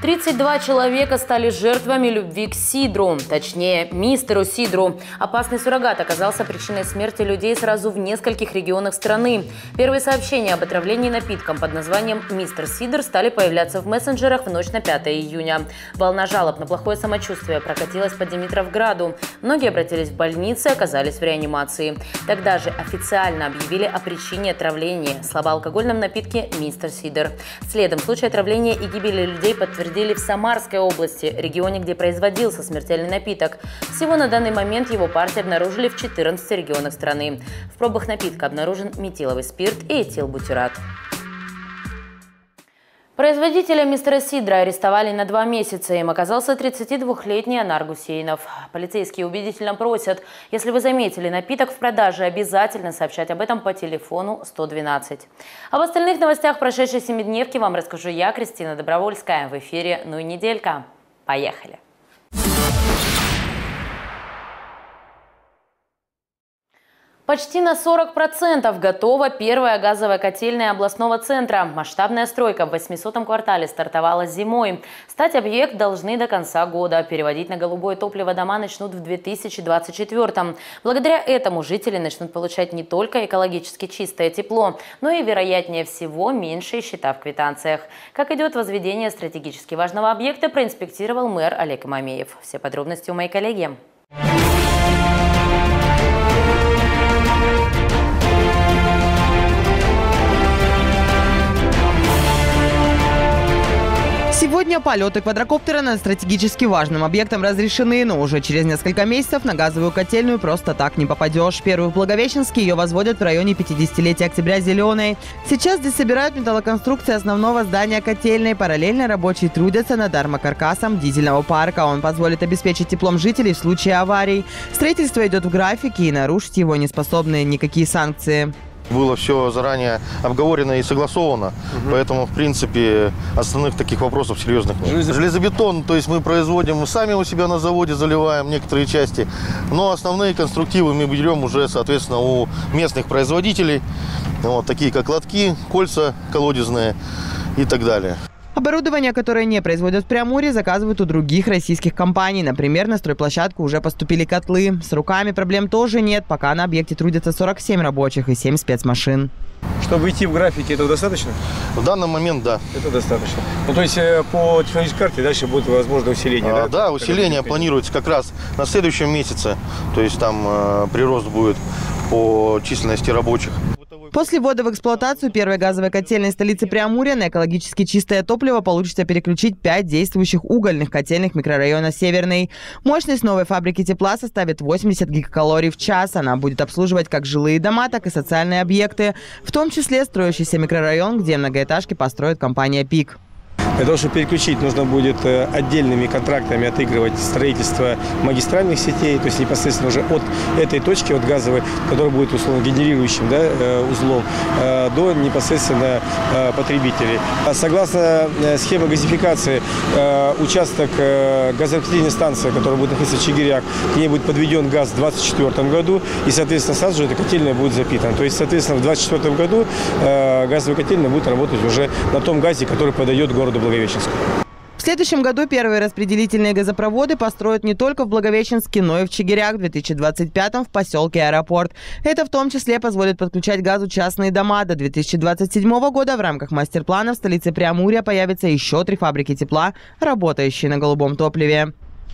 32 человека стали жертвами любви к сидру, точнее, мистеру Сидру. Опасный суррогат оказался причиной смерти людей сразу в нескольких регионах страны. Первые сообщения об отравлении напитком под названием «Мистер Сидр» стали появляться в мессенджерах в ночь на 5 июня. Волна жалоб на плохое самочувствие прокатилась по Димитровграду. Многие обратились в больницы и оказались в реанимации. Тогда же официально объявили о причине отравления – слабоалкогольном напитке «Мистер Сидр». Следом случай отравления и гибели людей подтвердили в Самарской области, регионе, где производился смертельный напиток. Всего на данный момент его партии обнаружили в 14 регионах страны. В пробах напитка обнаружен метиловый спирт и этилбутират. Производителя мистера Сидра арестовали на 2 месяца. Им оказался 32-летний Анар Гусейнов. Полицейские убедительно просят, если вы заметили напиток в продаже, обязательно сообщать об этом по телефону 112. Об остальных новостях прошедшей 7-дневки вам расскажу я, Кристина Добровольская. В эфире «Ну и неделька». Поехали! Почти на 40% готова первая газовая котельная областного центра. Масштабная стройка в 800-м квартале стартовала зимой. Стать объект должны до конца года. Переводить на голубое топливо дома начнут в 2024-м. Благодаря этому жители начнут получать не только экологически чистое тепло, но и, вероятнее всего, меньшие счета в квитанциях. Как идет возведение стратегически важного объекта, проинспектировал мэр Олег Имамеев. Все подробности у моей коллеги. Сегодня полеты квадрокоптера над стратегически важным объектом разрешены, но уже через несколько месяцев на газовую котельную просто так не попадешь. Первую в Благовещенске ее возводят в районе 50-летия Октября Зеленой. Сейчас здесь собирают металлоконструкции основного здания котельной. Параллельно рабочие трудятся над армокаркасом дизельного парка. Он позволит обеспечить теплом жителей в случае аварий. Строительство идет в графике, и нарушить его не способны никакие санкции. Было все заранее обговорено и согласовано, поэтому, в принципе, основных таких вопросов серьезных нет. Железобетон, то есть мы производим сами у себя на заводе, заливаем некоторые части, но основные конструктивы мы берем уже, соответственно, у местных производителей, вот, такие как лотки, кольца колодезные и так далее. Оборудование, которое не производят в Преамуре, заказывают у других российских компаний. Например, на стройплощадку уже поступили котлы. С руками проблем тоже нет, пока на объекте трудятся 47 рабочих и 7 спецмашин. Чтобы идти в графике, этого достаточно? В данный момент, да. Это достаточно. Ну, то есть по технологической карте дальше будет возможно усиление, да? Да, усиление планируется как раз на следующем месяце. То есть там прирост будет по численности рабочих. После ввода в эксплуатацию первой газовой котельной столицы Преамурья на экологически чистое топливо получится переключить 5 действующих угольных котельных микрорайона Северный. Мощность новой фабрики тепла составит 80 гигакалорий в час. Она будет обслуживать как жилые дома, так и социальные объекты, в том числе строящийся микрорайон, где многоэтажки построит компания «ПИК». Для того, чтобы переключить, нужно будет отдельными контрактами отыгрывать строительство магистральных сетей, то есть непосредственно уже от этой точки, от газовой, которая будет условно генерирующим, да, узлом, до непосредственно потребителей. Согласно схеме газификации, участок газораспределительной станции, которая будет находиться в Чигиряк, к ней будет подведен газ в 2024 году, и, соответственно, сразу же эта котельная будет запитана. То есть, соответственно, в 2024 году газовая котельная будет работать уже на том газе, который подает городу Благовещенску. В следующем году первые распределительные газопроводы построят не только в Благовещенске, но и в Чигиряк, в 2025-м в поселке Аэропорт. Это в том числе позволит подключать газу частные дома. До 2027 года в рамках мастер-плана в столице Преамурья появится еще 3 фабрики тепла, работающие на голубом топливе.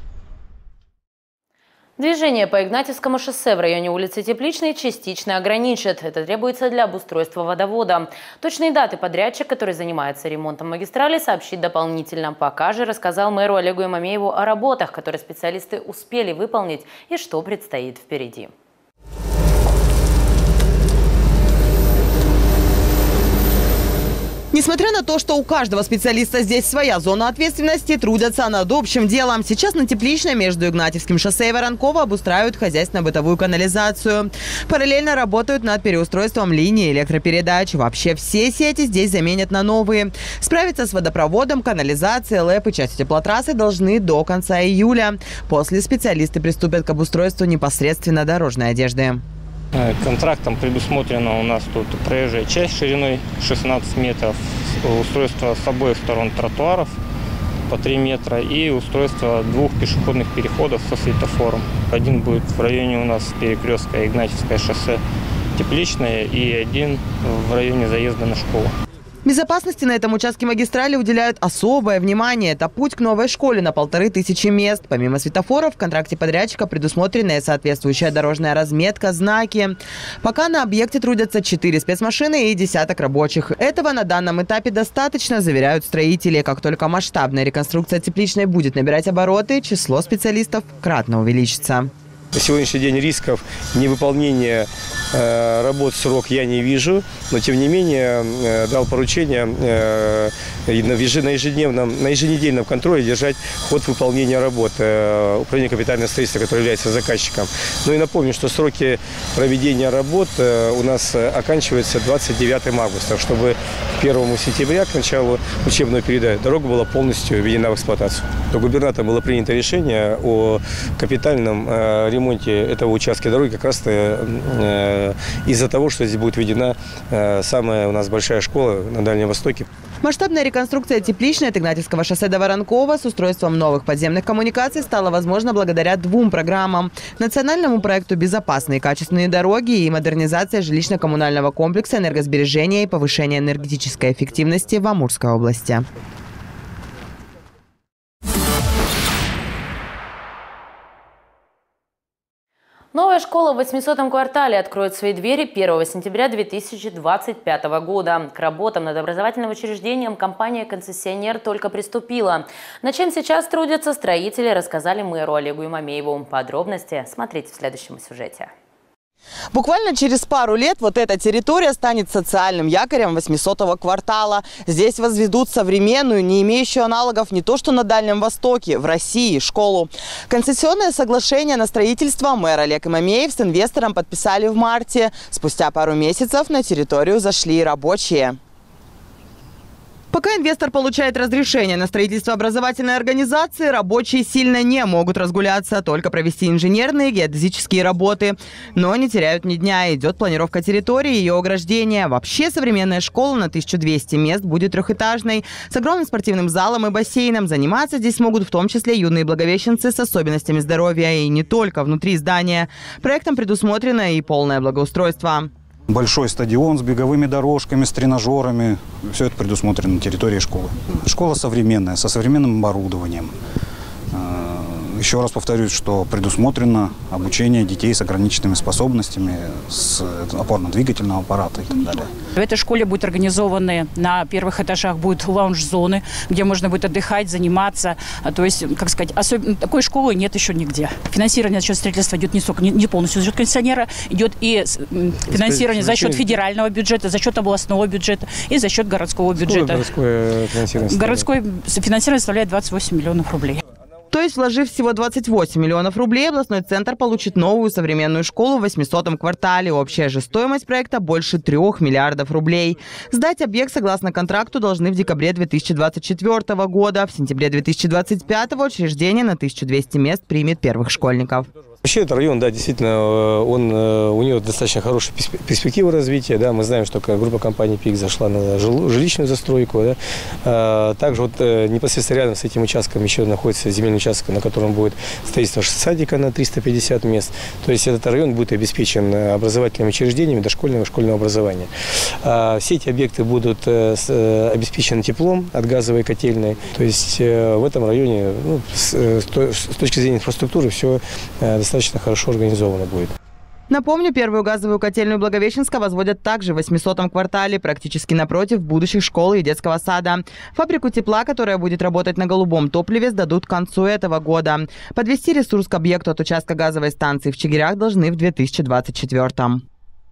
Движение по Игнатьевскому шоссе в районе улицы Тепличной частично ограничат. Это требуется для обустройства водовода. Точные даты подрядчик, который занимается ремонтом магистрали, сообщит дополнительно. Пока же рассказал мэру Олегу Имамееву о работах, которые специалисты успели выполнить и что предстоит впереди. Несмотря на то, что у каждого специалиста здесь своя зона ответственности, трудятся над общим делом. Сейчас на Тепличной между Игнатьевским шоссе и Воронково обустраивают хозяйственно-бытовую канализацию. Параллельно работают над переустройством линии электропередач. Вообще все сети здесь заменят на новые. Справиться с водопроводом, канализацией, ЛЭП и частью теплотрассы должны до конца июля. После специалисты приступят к обустройству непосредственно дорожной одежды. Контрактом предусмотрена у нас тут проезжая часть шириной 16 метров, устройство с обоих сторон тротуаров, по 3 метра и устройство 2 пешеходных переходов со светофором. Один будет в районе у нас перекрестка Игнатьевское шоссе Тепличное и один в районе заезда на школу. Безопасности на этом участке магистрали уделяют особое внимание. Это путь к новой школе на 1500 мест. Помимо светофоров, в контракте подрядчика предусмотрена соответствующая дорожная разметка, знаки. Пока на объекте трудятся 4 спецмашины и десяток рабочих. Этого на данном этапе достаточно, заверяют строители. Как только масштабная реконструкция Тепличной будет набирать обороты, число специалистов кратно увеличится. На сегодняшний день рисков невыполнения работ в срок я не вижу, но тем не менее дал поручение на еженедельном контроле держать ход выполнения работ Управления капитального строительства, которое является заказчиком. Ну и напомню, что сроки проведения работ у нас оканчиваются 29 августа, чтобы 1 сентября к началу учебного периода дорога была полностью введена в эксплуатацию. Губернатором было принято решение о капитальном ремонте этого участка дороги как раз из-за того, что здесь будет введена самая у нас большая школа на Дальнем Востоке. Масштабная реконструкция Тепличной от Игнатьевского шоссе до Воронкова с устройством новых подземных коммуникаций стала возможна благодаря 2 программам – национальному проекту «Безопасные и качественные дороги» и модернизация жилищно-коммунального комплекса, энергосбережения и повышения энергетической эффективности в Амурской области. Новая школа в 800-м квартале откроет свои двери 1 сентября 2025 года. К работам над образовательным учреждением компания-концессионер только приступила. Над чем сейчас трудятся строители, рассказали мэру Олегу Имамееву. Подробности смотрите в следующем сюжете. Буквально через пару лет вот эта территория станет социальным якорем 800-го квартала. Здесь возведут современную, не имеющую аналогов не то что на Дальнем Востоке, в России, школу. Концессионное соглашение на строительство мэр Олег Имамеев с инвестором подписали в марте. Спустя пару месяцев на территорию зашли рабочие. Пока инвестор получает разрешение на строительство образовательной организации, рабочие сильно не могут разгуляться, только провести инженерные и геодезические работы. Но не теряют ни дня. Идет планировка территории и ее ограждения. Вообще современная школа на 1200 мест будет 3-этажной, с огромным спортивным залом и бассейном. Заниматься здесь смогут в том числе юные благовещенцы с особенностями здоровья. И не только внутри здания. Проектом предусмотрено и полное благоустройство. Большой стадион с беговыми дорожками, с тренажерами. Все это предусмотрено на территории школы. Школа современная, со современным оборудованием. Еще раз повторюсь, что предусмотрено обучение детей с ограниченными способностями, с опорно-двигательного аппарата и так далее. В этой школе будут организованы на первых этажах будут лаунж-зоны, где можно будет отдыхать, заниматься. То есть, как сказать, такой школы нет еще нигде. Финансирование за счет строительства идет не полностью за счет концессионера, идет и финансирование за счет федерального бюджета, за счет областного бюджета и за счет городского бюджета. Городское финансирование? Городское финансирование составляет 28 миллионов рублей. То есть, вложив всего 28 миллионов рублей, областной центр получит новую современную школу в 800-м квартале. Общая же стоимость проекта больше 3 миллиардов рублей. Сдать объект согласно контракту должны в декабре 2024 года. В сентябре 2025 учреждение на 1200 мест примет первых школьников. Вообще, этот район, да, действительно, у него достаточно хорошие перспективы развития. Да, мы знаем, что группа компаний «ПИК» зашла на жилищную застройку. Да. Также вот непосредственно рядом с этим участком еще находится земельный участок, на котором будет строительство садика на 350 мест. То есть этот район будет обеспечен образовательными учреждениями дошкольного и школьного образования. Все эти объекты будут обеспечены теплом от газовой котельной. То есть в этом районе, ну, с точки зрения инфраструктуры, все достаточно хорошо организовано будет. Напомню, первую газовую котельную Благовещенска возводят также в 800-м квартале, практически напротив будущих школы и детского сада. Фабрику тепла, которая будет работать на голубом топливе, сдадут к концу этого года. Подвести ресурс к объекту от участка газовой станции в Чигирях должны в 2024-м.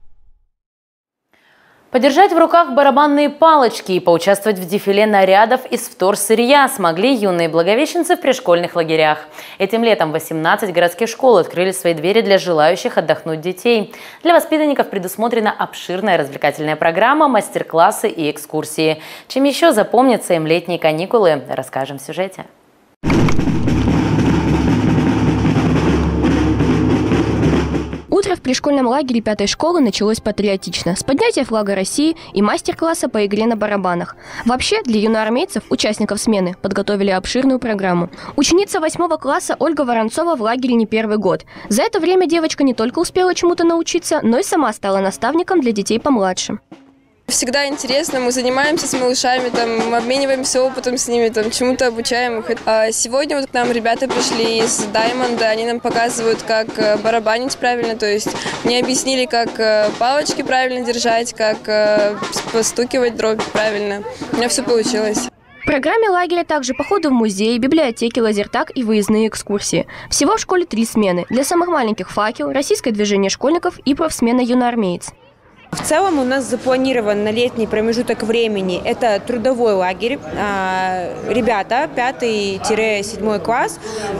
Подержать в руках барабанные палочки и поучаствовать в дефиле нарядов из вторсырья смогли юные благовещенцы в пришкольных лагерях. Этим летом 18 городских школ открыли свои двери для желающих отдохнуть детей. Для воспитанников предусмотрена обширная развлекательная программа, мастер-классы и экскурсии. Чем еще запомнятся им летние каникулы, расскажем в сюжете. Утро Утро в пришкольном лагере 5-й школы началось патриотично, с поднятия флага России и мастер-класса по игре на барабанах. Вообще, для юноармейцев, участников смены, подготовили обширную программу. Ученица 8 класса Ольга Воронцова в лагере не первый год. За это время девочка не только успела чему-то научиться, но и сама стала наставником для детей помладше. Всегда интересно, мы занимаемся с малышами, там, обмениваемся опытом с ними, там, чему-то обучаем их. А сегодня вот к нам ребята пришли из Даймонда, они нам показывают, как барабанить правильно, то есть мне объяснили, как палочки правильно держать, как постукивать дробь правильно. У меня все получилось. В программе лагеря также походы в музеи, библиотеки, лазертаг и выездные экскурсии. Всего в школе 3 смены. Для самых маленьких факел, российское движение школьников и профсмена юноармеец. В целом у нас запланирован на летний промежуток времени это трудовой лагерь. Ребята 5-7 класс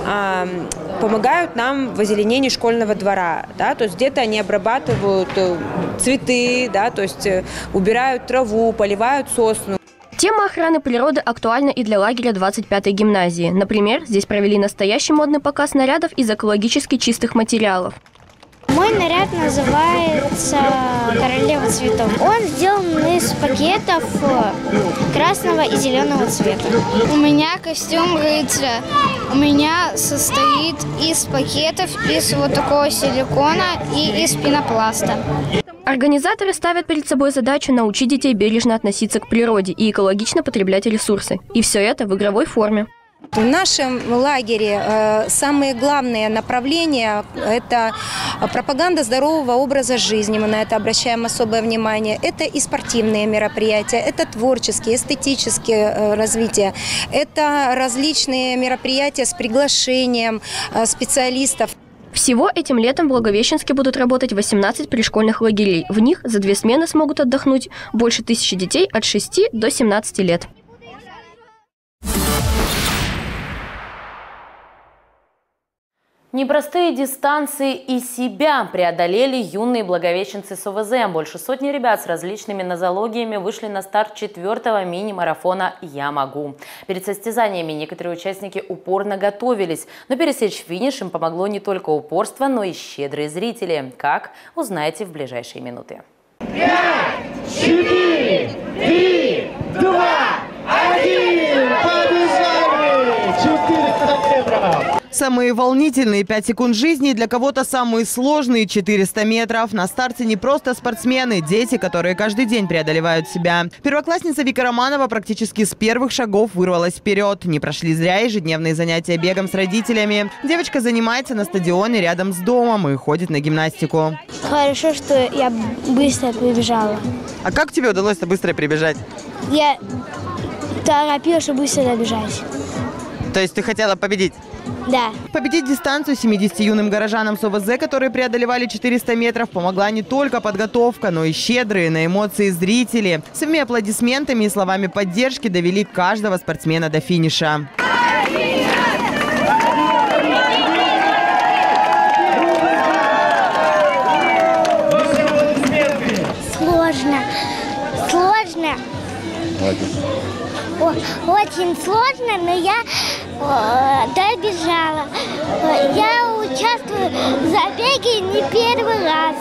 помогают нам в озеленении школьного двора. Да? То есть где-то они обрабатывают цветы, да? То есть убирают траву, поливают сосну. Тема охраны природы актуальна и для лагеря 25-й гимназии. Например, здесь провели настоящий модный показ нарядов из экологически чистых материалов. Мой наряд называется «Королева цветов». Он сделан из пакетов красного и зеленого цвета. У меня костюм рыцаря. У меня состоит из пакетов, из вот такого силикона и из пенопласта. Организаторы ставят перед собой задачу научить детей бережно относиться к природе и экологично потреблять ресурсы. И все это в игровой форме. В нашем лагере самые главные направления – это пропаганда здорового образа жизни, мы на это обращаем особое внимание. Это и спортивные мероприятия, это творческие, эстетические развития, это различные мероприятия с приглашением специалистов. Всего этим летом в Благовещенске будут работать 18 пришкольных лагерей. В них за 2 смены смогут отдохнуть больше 1000 детей от 6 до 17 лет. Непростые дистанции и себя преодолели юные благовещенцы с ОВЗ. Больше сотни ребят с различными нозологиями вышли на старт 4-го мини-марафона «Я могу». Перед состязаниями некоторые участники упорно готовились, но пересечь финиш им помогло не только упорство, но и щедрые зрители. Как? Узнаете в ближайшие минуты. 5, 4, 3, 2, 1! Побежали! 400 метров! Самые волнительные 5 секунд жизни, для кого-то самые сложные 400 метров. На старте не просто спортсмены, дети, которые каждый день преодолевают себя. Первоклассница Вика Романова практически с первых шагов вырвалась вперед. Не прошли зря ежедневные занятия бегом с родителями. Девочка занимается на стадионе рядом с домом и ходит на гимнастику. Хорошо, что я быстро прибежала. А как тебе удалось-то быстро прибежать? Я торопилась, чтобы быстро добежать. То есть ты хотела победить? Да. Победить дистанцию 70 юным горожанам с ОВЗ, которые преодолевали 400 метров, помогла не только подготовка, но и щедрые на эмоции зрители. Своими аплодисментами и словами поддержки довели каждого спортсмена до финиша. Сложно. Очень сложно, но я добежала. Я участвую в забеге не первый раз.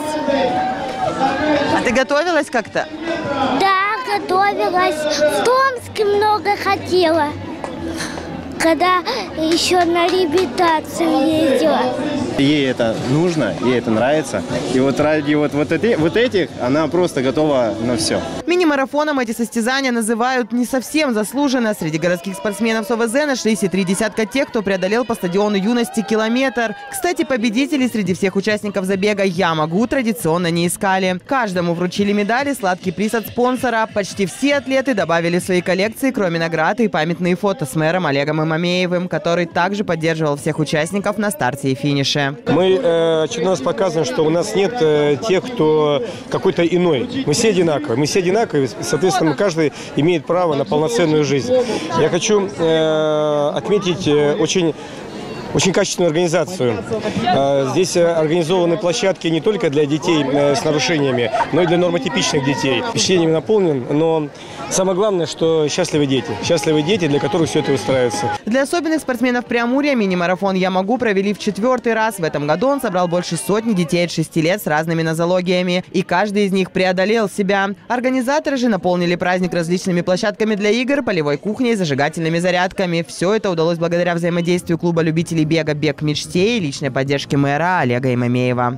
А ты готовилась как-то? Да, готовилась. В Томске много хотела, когда еще на реабилитацию ездила. Ей это нужно, ей это нравится. И вот ради вот этих она просто готова на все. Мини-марафоном эти состязания называют не совсем заслуженно. Среди городских спортсменов с ОВЗ нашлись и 3 десятка тех, кто преодолел по стадиону юности километр. Кстати, победителей среди всех участников забега «Я могу» традиционно не искали. Каждому вручили медали, сладкий приз от спонсора. Почти все атлеты добавили в свои коллекции, кроме наград, и памятные фото с мэром Олегом Имамеевым, который также поддерживал всех участников на старте и финише. Мы очередной раз показываем, что у нас нет тех, кто какой-то иной. Мы все одинаковые, соответственно, каждый имеет право на полноценную жизнь. Я хочу отметить очень очень качественную организацию. Здесь организованы площадки не только для детей с нарушениями, но и для нормотипичных детей. Впечатлениями наполнен, но самое главное, что счастливые дети, для которых все это выстраивается. Для особенных спортсменов Преамурья мини-марафон «Я могу» провели в 4-й раз. В этом году он собрал больше сотни детей от 6 лет с разными нозологиями. И каждый из них преодолел себя. Организаторы же наполнили праздник различными площадками для игр, полевой кухней, зажигательными зарядками. Все это удалось благодаря взаимодействию клуба любителей бега «Бег к мечте» и личной поддержки мэра Олега Имамеева.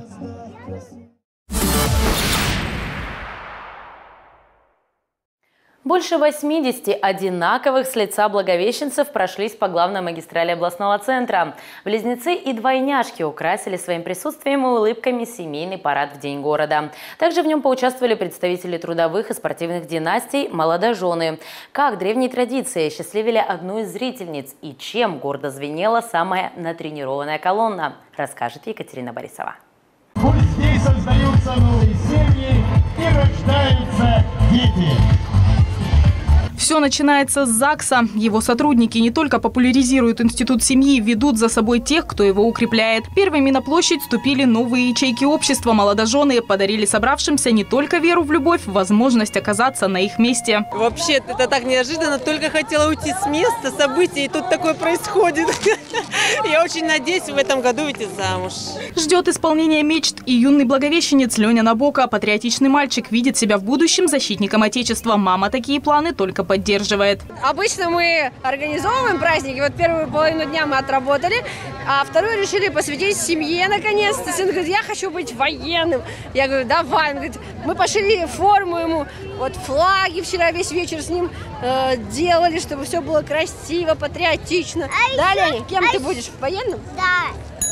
Больше 80 одинаковых с лица благовещенцев прошлись по главной магистрали областного центра. Близнецы и двойняшки украсили своим присутствием и улыбками семейный парад в День города. Также в нем поучаствовали представители трудовых и спортивных династий, молодожены. Как древние традиции счастливили одну из зрительниц и чем гордо звенела самая натренированная колонна, расскажет Екатерина Борисова. Пусть здесь создаются новые семьи и рождаются дети. Все начинается с ЗАГСа. Его сотрудники не только популяризируют институт семьи, ведут за собой тех, кто его укрепляет. Первыми на площадь вступили новые ячейки общества. Молодожены подарили собравшимся не только веру в любовь, возможность оказаться на их месте. Вообще, это так неожиданно. Только хотела уйти с места событий, и тут такое происходит. Я очень надеюсь в этом году выйти замуж. Ждет исполнения мечт и юный благовещенец Леня Набока. Патриотичный мальчик видит себя в будущем защитником Отечества. Мама такие планы только поддерживает. Обычно мы организовываем праздники. Вот первую половину дня мы отработали, а вторую решили посвятить семье наконец-то. Сын говорит, я хочу быть военным. Я говорю, давай. Он говорит, мы пошили форму ему. Вот флаги вчера весь вечер с ним делали, чтобы все было красиво, патриотично. Да, Леня, кем ты будешь? Военным? Да.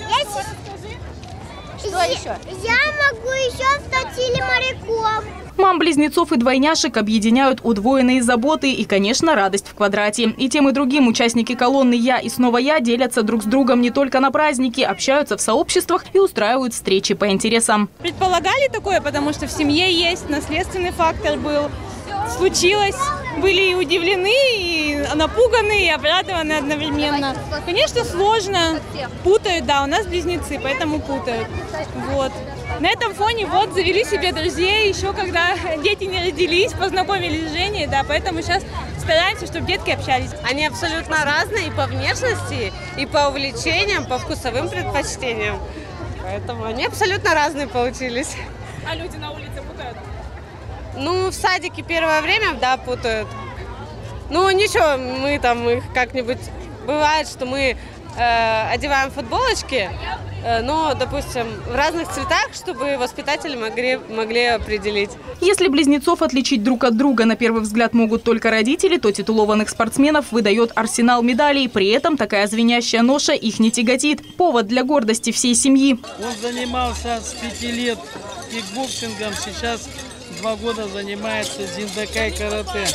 Что еще? Я могу еще стать или моряком. Мам близнецов и двойняшек объединяют удвоенные заботы и, конечно, радость в квадрате. И тем и другим участники колонны «Я» и снова «Я» делятся друг с другом не только на праздники, общаются в сообществах и устраивают встречи по интересам. Предполагали такое, потому что в семье есть, наследственный фактор был. Случилось, были и удивлены, и напуганы, и обрадованы одновременно. Конечно, сложно, путают, да, у нас близнецы, поэтому путают. Вот. На этом фоне вот завели себе друзей, еще когда дети не родились, познакомились с Женей, да, поэтому сейчас стараемся, чтобы детки общались. Они абсолютно разные и по внешности, и по увлечениям, по вкусовым предпочтениям. Поэтому они абсолютно разные получились. А люди на улице путают? Ну, в садике первое время, да, путают. Ну, ничего, мы там их как-нибудь... Бывает, что мы одеваем футболочки, но, допустим, в разных цветах, чтобы воспитатели могли определить. Если близнецов отличить друг от друга на первый взгляд могут только родители, то титулованных спортсменов выдает арсенал медалей. При этом такая звенящая ноша их не тяготит. Повод для гордости всей семьи. Он занимался с 5 лет кикбоксингом, сейчас 2 года занимается дзиндокай карате.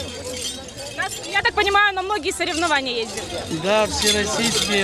Я так понимаю, на многие соревнования ездил. Да, всероссийские.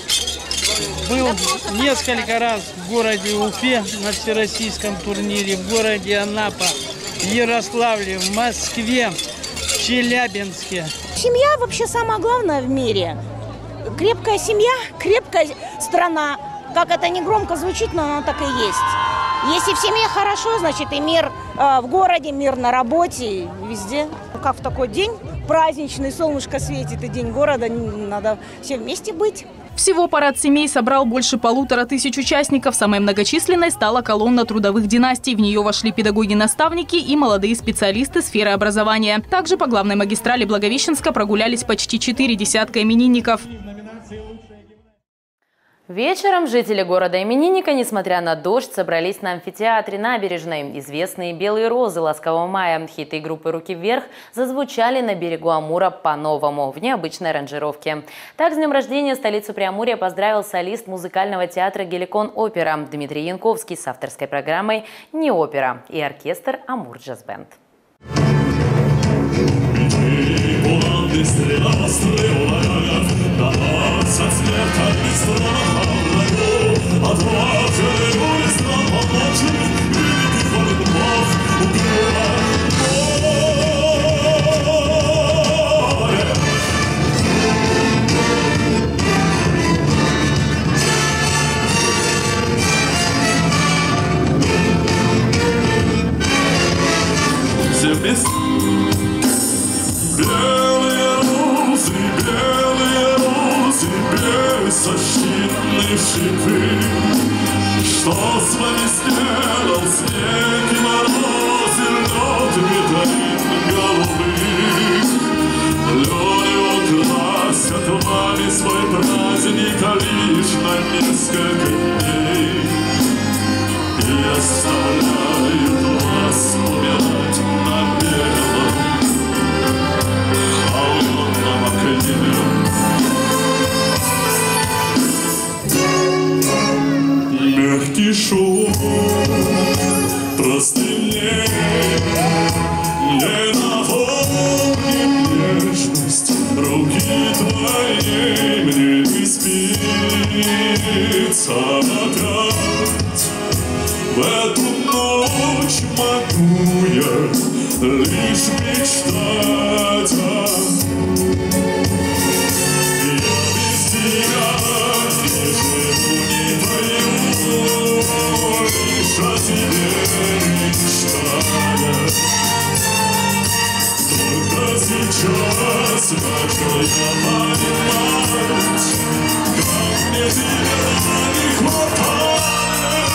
Был несколько раз в городе Уфе на всероссийском турнире, в городе Анапа, в Ярославле, в Москве, в Челябинске. Семья вообще самое главное в мире. Крепкая семья, крепкая страна. Как это не громко звучит, но оно так и есть. Если в семье хорошо, значит и мир в городе, мир на работе, везде. Как в такой день праздничный, солнышко светит и День города, надо все вместе быть. Всего парад семей собрал больше 1500 участников. Самой многочисленной стала колонна трудовых династий. В нее вошли педагоги-наставники и молодые специалисты сферы образования. Также по главной магистрали Благовещенска прогулялись почти 4 десятка именинников. Вечером жители города-именинника, несмотря на дождь, собрались на амфитеатре набережной. Известные «Белые розы» «Ласкового мая» хиты группы «Руки вверх» зазвучали на берегу Амура по-новому, в необычной аранжировке. Так, с днем рождения столицу Преамурья поздравил солист музыкального театра «Геликон Опера» Дмитрий Янковский с авторской программой «Не опера» и оркестр «Амур Джаз Бенд». весны. Белые розы, беззащитные шипы. Что с вами сделал снег и морозы, лед витамин голубых? Люди украсят вами свой праздник лишь на несколько дней и оставляют вас умирать на белом холодном окне. Мягкий шум простыней не напомнит нежность руки твоей. Мне не спится опять. В эту ночь могу я лишь мечтать. Я без тебя не живу, не пою, лишь о тебе мечтая. Только сейчас начал я понимать, как мне тебя не хватает.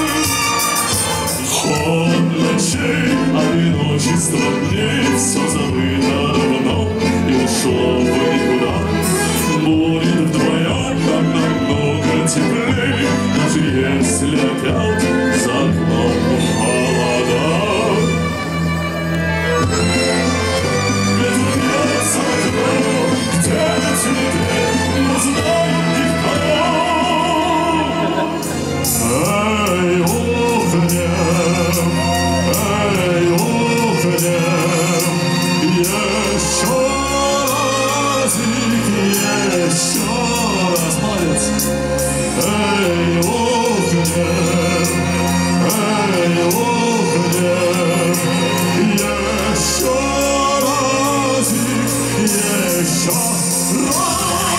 Холод ночей, одиночество дней, все забыто давно и ушло в никуда. Будет вдвоем нам намного теплей, даже если опять за окном холода. Ведь вернется окно, где цветет, но знаем их порог. Эй, ухнем, еще разик, еще раз, молодец. Эй, ухнем, еще разик, еще раз.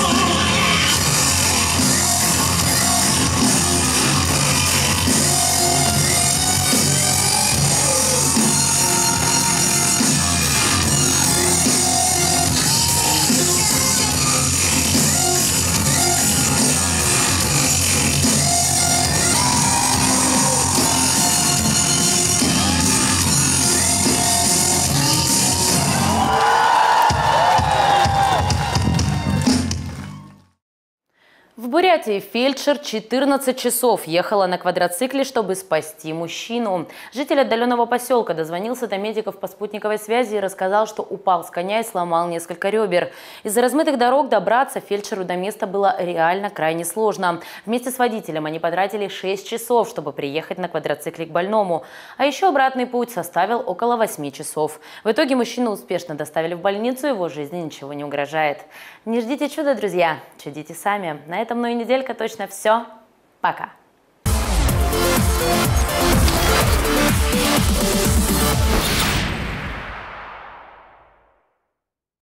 В Бурятии фельдшер 14 часов ехала на квадроцикле, чтобы спасти мужчину. Житель отдаленного поселка дозвонился до медиков по спутниковой связи и рассказал, что упал с коня и сломал несколько ребер. Из-за размытых дорог добраться фельдшеру до места было реально крайне сложно. Вместе с водителем они потратили 6 часов, чтобы приехать на квадроцикле к больному. А еще обратный путь составил около 8 часов. В итоге мужчину успешно доставили в больницу, его жизни ничего не угрожает. Не ждите чуда, друзья, чудите сами. На этом, ну и неделька точно все. Пока.